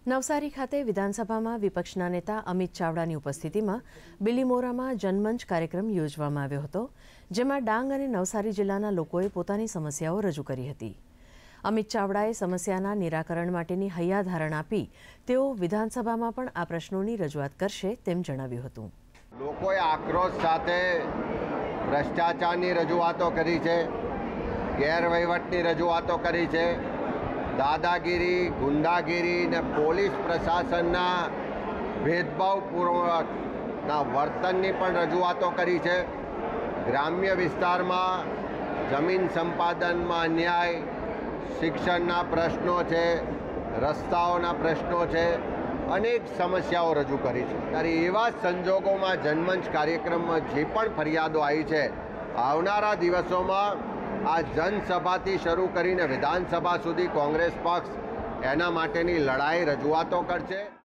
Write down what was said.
નવસારી ખાતે વિધાનસભામાં વિપક્ષના નેતા અમિત ચાવડાની ઉપસ્થિતિમાં બિલીમોરામાં જનમંચ કાર્યક્રમ યોજવામાં આવ્યો હતો, જેમાં ડાંગ અને નવસારી જિલ્લાના લોકોએ પોતાની સમસ્યાઓ રજૂ કરી હતી. અમિત ચાવડાએ સમસ્યાના નિરાકરણ માટેની હૈયાધારણ આપી તેઓ વિધાનસભામાં પણ આ પ્રશ્નોની રજૂઆત કરશે તેમ જણાવ્યું હતું. લોકોએ આક્રોશ સાથે ભ્રષ્ટાચારની રજૂઆતો કરી છે, ગેરવહીવટની રજૂઆતો કરી છે, દાદાગીરી, ગુંડાગીરી ને પોલીસ પ્રશાસનના ભેદભાવપૂર્વકના વર્તનની પણ રજૂઆતો કરી છે. ગ્રામ્ય વિસ્તારમાં જમીન સંપાદનમાં અન્યાય, શિક્ષણના પ્રશ્નો છે, રસ્તાઓના પ્રશ્નો છે, અનેક સમસ્યાઓ રજૂ કરી છે. ત્યારે એવા સંજોગોમાં જનમંચ કાર્યક્રમમાં જે પણ ફરિયાદો આવી છે, આવનારા દિવસોમાં આ જનસભાથી શરૂ કરીને વિધાનસભા સુધી કોંગ્રેસ પક્ષ એના માટેની લડાઈ રજૂઆતો કરશે.